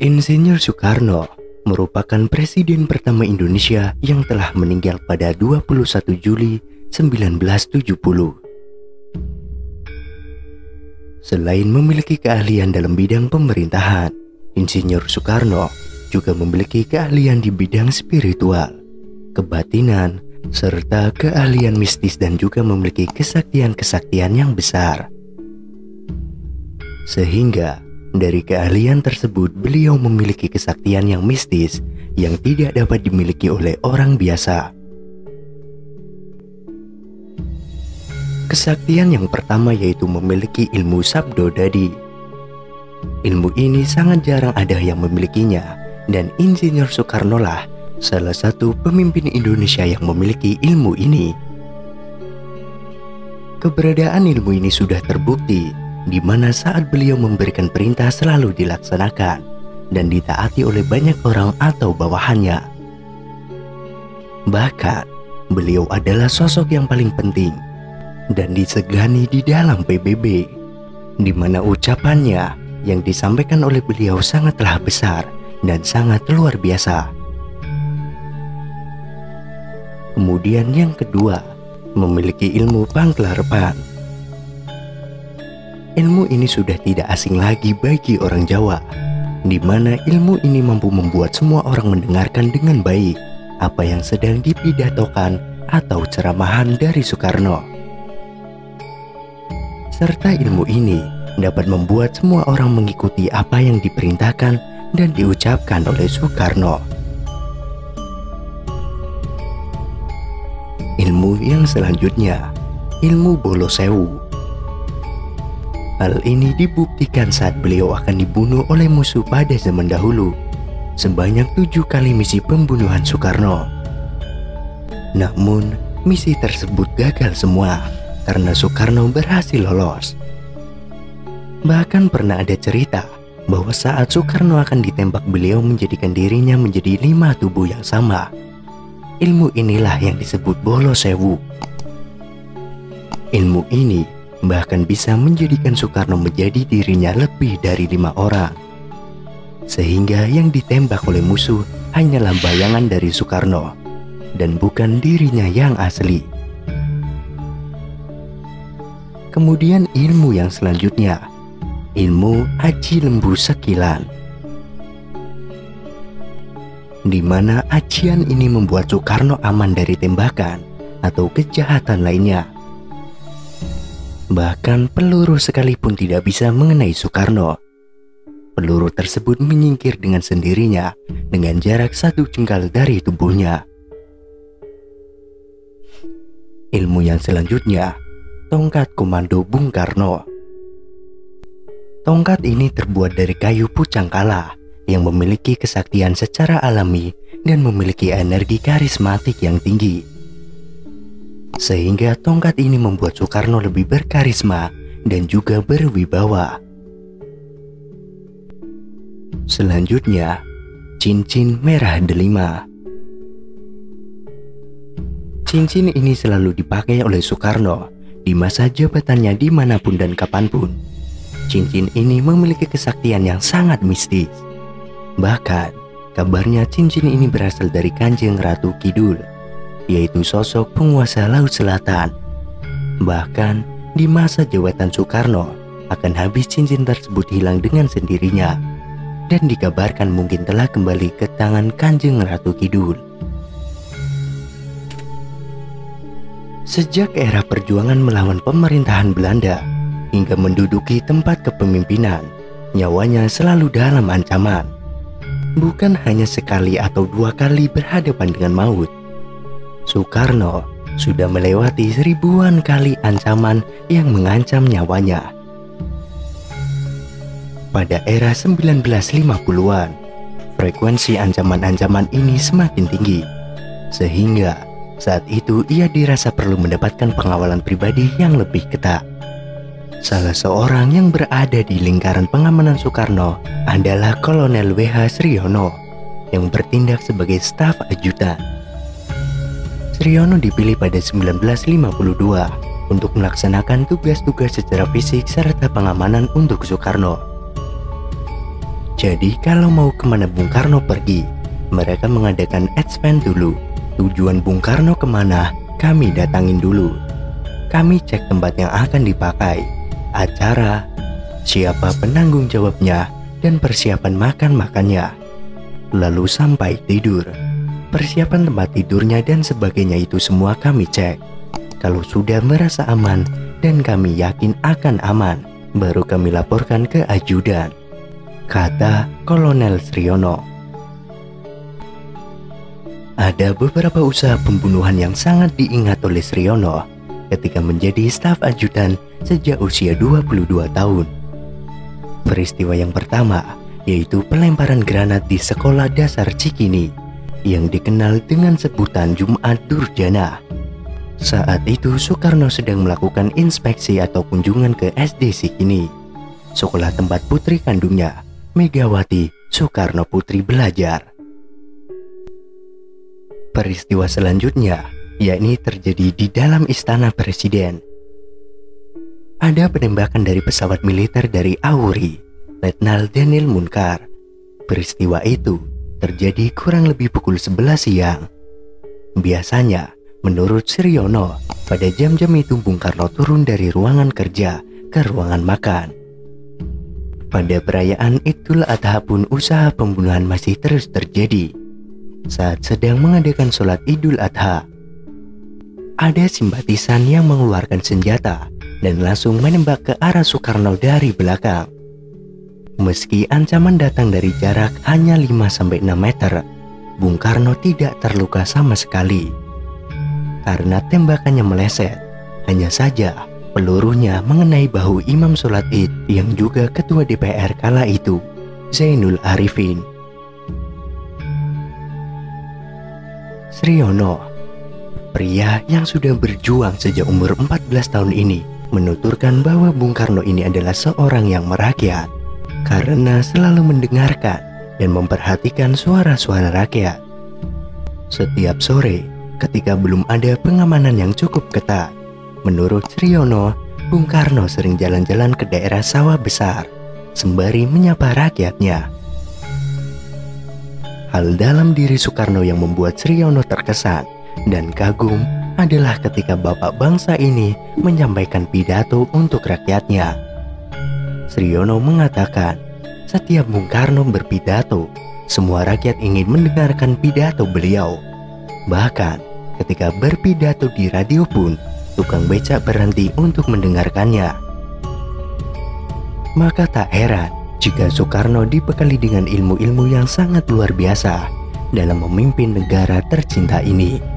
Insinyur Soekarno merupakan presiden pertama Indonesia yang telah meninggal pada 21 Juli 1970. Selain memiliki keahlian dalam bidang pemerintahan, Insinyur Soekarno juga memiliki keahlian di bidang spiritual, kebatinan, serta keahlian mistis dan juga memiliki kesaktian-kesaktian yang besar. Sehingga dari keahlian tersebut beliau memiliki kesaktian yang mistis yang tidak dapat dimiliki oleh orang biasa. Kesaktian yang pertama yaitu memiliki ilmu sabdo dadi. Ilmu ini sangat jarang ada yang memilikinya, dan Insinyur Soekarno lah salah satu pemimpin Indonesia yang memiliki ilmu ini. Keberadaan ilmu ini sudah terbukti, di mana saat beliau memberikan perintah selalu dilaksanakan dan ditaati oleh banyak orang atau bawahannya. Bahkan, beliau adalah sosok yang paling penting dan disegani di dalam PBB, di mana ucapannya yang disampaikan oleh beliau sangatlah besar dan sangat luar biasa. Kemudian yang kedua, memiliki ilmu pangklarapan. Ilmu ini sudah tidak asing lagi bagi orang Jawa, di mana ilmu ini mampu membuat semua orang mendengarkan dengan baik apa yang sedang dipidatokan atau ceramahan dari Soekarno. Serta ilmu ini dapat membuat semua orang mengikuti apa yang diperintahkan dan diucapkan oleh Soekarno. Ilmu yang selanjutnya, ilmu bolo sewu. Hal ini dibuktikan saat beliau akan dibunuh oleh musuh pada zaman dahulu, sebanyak 7 kali misi pembunuhan Soekarno. Namun, misi tersebut gagal semua karena Soekarno berhasil lolos. Bahkan pernah ada cerita bahwa saat Soekarno akan ditembak, beliau menjadikan dirinya menjadi 5 tubuh yang sama. Ilmu inilah yang disebut bolo sewu. Ilmu ini bahkan bisa menjadikan Soekarno menjadi dirinya lebih dari 5 orang. Sehingga yang ditembak oleh musuh hanyalah bayangan dari Soekarno dan bukan dirinya yang asli. Kemudian ilmu yang selanjutnya, ilmu aji lembu sekilan, di mana ajian ini membuat Soekarno aman dari tembakan atau kejahatan lainnya. Bahkan peluru sekalipun tidak bisa mengenai Soekarno. Peluru tersebut menyingkir dengan sendirinya dengan jarak 1 jengkal dari tubuhnya. Ilmu yang selanjutnya, tongkat komando Bung Karno. Tongkat ini terbuat dari kayu pucangkala yang memiliki kesaktian secara alami dan memiliki energi karismatik yang tinggi. Sehingga tongkat ini membuat Soekarno lebih berkarisma dan juga berwibawa. Selanjutnya, cincin merah delima. Cincin ini selalu dipakai oleh Soekarno di masa jabatannya dimanapun dan kapanpun. Cincin ini memiliki kesaktian yang sangat mistis. Bahkan, kabarnya cincin ini berasal dari Kanjeng Ratu Kidul, yaitu sosok penguasa Laut Selatan. Bahkan di masa jabatan Soekarno akan habis cincin tersebut hilang dengan sendirinya dan dikabarkan mungkin telah kembali ke tangan Kanjeng Ratu Kidul. Sejak era perjuangan melawan pemerintahan Belanda hingga menduduki tempat kepemimpinan, nyawanya selalu dalam ancaman. Bukan hanya sekali atau 2 kali berhadapan dengan maut, Soekarno sudah melewati ribuan kali ancaman yang mengancam nyawanya. Pada era 1950-an, frekuensi ancaman-ancaman ini semakin tinggi, sehingga saat itu ia dirasa perlu mendapatkan pengawalan pribadi yang lebih ketat. Salah seorang yang berada di lingkaran pengamanan Soekarno adalah Kolonel W.H. Sriono yang bertindak sebagai staf ajudan. Sriono dipilih pada 1952 untuk melaksanakan tugas-tugas secara fisik serta pengamanan untuk Soekarno. Jadi kalau mau kemana Bung Karno pergi, mereka mengadakan advance dulu. Tujuan Bung Karno kemana, kami datangin dulu. Kami cek tempat yang akan dipakai, acara, siapa penanggung jawabnya, dan persiapan makan-makannya. Lalu sampai tidur. Persiapan tempat tidurnya dan sebagainya itu semua kami cek. Kalau sudah merasa aman dan kami yakin akan aman, baru kami laporkan ke ajudan, kata Kolonel Sriono. Ada beberapa usaha pembunuhan yang sangat diingat oleh Sriono ketika menjadi staf ajudan sejak usia 22 tahun. Peristiwa yang pertama yaitu pelemparan granat di sekolah dasar Cikini yang dikenal dengan sebutan Jumat Durjana. Saat itu Soekarno sedang melakukan inspeksi atau kunjungan ke SD Cikini, sekolah tempat putri kandungnya, Megawati Soekarno Putri, belajar. Peristiwa selanjutnya yakni terjadi di dalam istana presiden. Ada penembakan dari pesawat militer dari Auri, Letnan Daniel Munkar. Peristiwa itu terjadi kurang lebih pukul 11 siang. Biasanya, menurut Sriono, pada jam-jam itu Bung Karno turun dari ruangan kerja ke ruangan makan. Pada perayaan Idul Adha pun usaha pembunuhan masih terus terjadi. Saat sedang mengadakan sholat Idul Adha, ada simpatisan yang mengeluarkan senjata dan langsung menembak ke arah Soekarno dari belakang. Meski ancaman datang dari jarak hanya 5-6 meter, Bung Karno tidak terluka sama sekali. Karena tembakannya meleset, hanya saja pelurunya mengenai bahu Imam Sholat Id yang juga Ketua DPR kala itu, Zainul Arifin. Sriono, pria yang sudah berjuang sejak umur 14 tahun ini, menuturkan bahwa Bung Karno ini adalah seorang yang merakyat karena selalu mendengarkan dan memperhatikan suara-suara rakyat. Setiap sore, ketika belum ada pengamanan yang cukup ketat, menurut Sriono, Bung Karno sering jalan-jalan ke daerah sawah besar sembari menyapa rakyatnya. Hal dalam diri Soekarno yang membuat Sriono terkesan dan kagum adalah ketika bapak bangsa ini menyampaikan pidato untuk rakyatnya. Sriono mengatakan, setiap Bung Karno berpidato, semua rakyat ingin mendengarkan pidato beliau. Bahkan ketika berpidato di radio pun, tukang becak berhenti untuk mendengarkannya. Maka tak heran jika Soekarno dibekali dengan ilmu-ilmu yang sangat luar biasa dalam memimpin negara tercinta ini.